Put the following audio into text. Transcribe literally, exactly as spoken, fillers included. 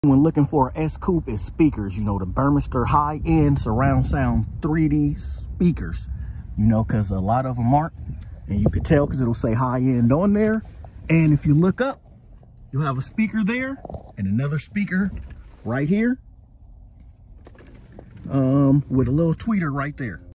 When looking for an S-Coupe, is speakers, you know, the Burmester high-end surround sound three D speakers, you know, because a lot of them aren't. And you could tell because it'll say high-end on there. And if you look up, you'll have a speaker there and another speaker right here um, with a little tweeter right there.